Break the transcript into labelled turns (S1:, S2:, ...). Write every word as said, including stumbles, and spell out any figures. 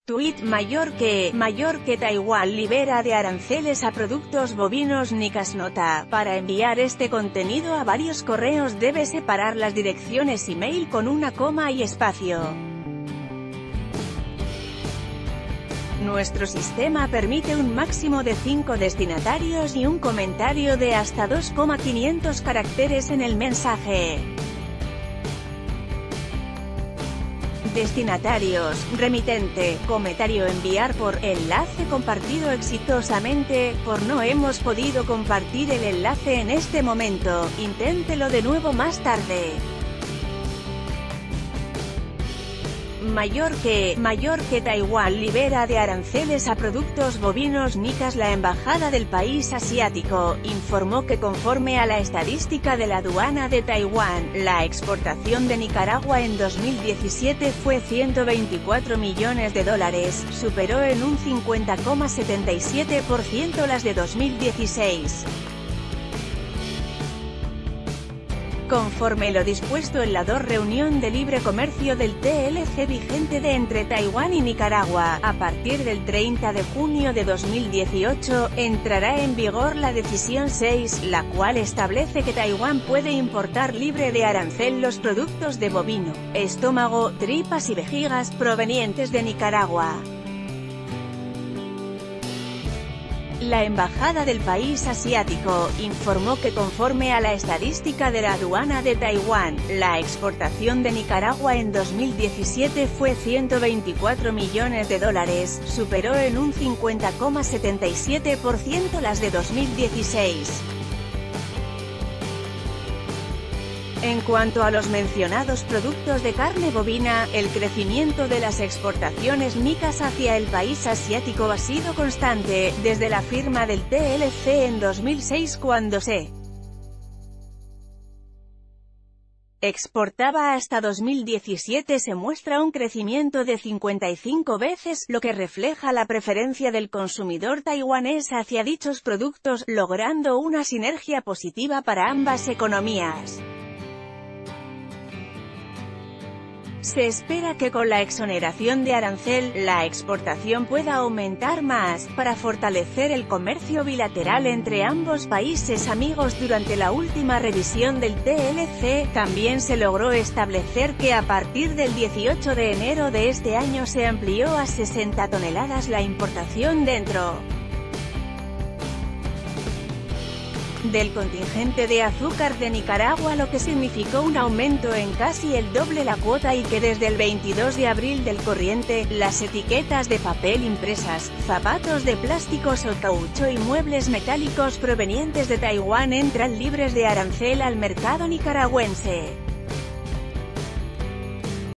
S1: Tuit mayor que, mayor que Taiwán libera de aranceles a productos bovinos Nicas nota. Para enviar este contenido a varios correos debe separar las direcciones email con una coma y espacio. Nuestro sistema permite un máximo de cinco destinatarios y un comentario de hasta dos coma quinientos caracteres en el mensaje. Destinatarios, remitente, comentario enviar por, enlace compartido exitosamente, por no hemos podido compartir el enlace en este momento, inténtelo de nuevo más tarde. Mayor que, mayor que Taiwán libera de aranceles a productos bovinos Nicas. La embajada del país asiático informó que conforme a la estadística de la aduana de Taiwán, la exportación de Nicaragua en dos mil diecisiete fue ciento veinticuatro millones de dólares, superó en un cincuenta coma setenta y siete por ciento las de dos mil dieciséis. Conforme lo dispuesto en la dos reunión de libre comercio del T L C vigente de entre Taiwán y Nicaragua, a partir del treinta de junio de dos mil dieciocho, entrará en vigor la decisión seis, la cual establece que Taiwán puede importar libre de arancel los productos de bovino, estómago, tripas y vejigas provenientes de Nicaragua. La embajada del país asiático informó que conforme a la estadística de la aduana de Taiwán, la exportación de Nicaragua en dos mil diecisiete fue ciento veinticuatro millones de dólares, superó en un cincuenta coma setenta y siete por ciento las de dos mil dieciséis. En cuanto a los mencionados productos de carne bovina, el crecimiento de las exportaciones nicas hacia el país asiático ha sido constante, desde la firma del T L C en dos mil seis cuando se exportaba hasta dos mil diecisiete se muestra un crecimiento de cincuenta y cinco veces, lo que refleja la preferencia del consumidor taiwanés hacia dichos productos, logrando una sinergia positiva para ambas economías. Se espera que con la exoneración de arancel, la exportación pueda aumentar más, para fortalecer el comercio bilateral entre ambos países amigos. Durante la última revisión del T L C, también se logró establecer que a partir del dieciocho de enero de este año se amplió a sesenta toneladas la importación dentro del contingente de azúcar de Nicaragua, lo que significó un aumento en casi el doble la cuota, y que desde el veintidós de abril del corriente, las etiquetas de papel impresas, zapatos de plásticos o caucho y muebles metálicos provenientes de Taiwán entran libres de arancel al mercado nicaragüense.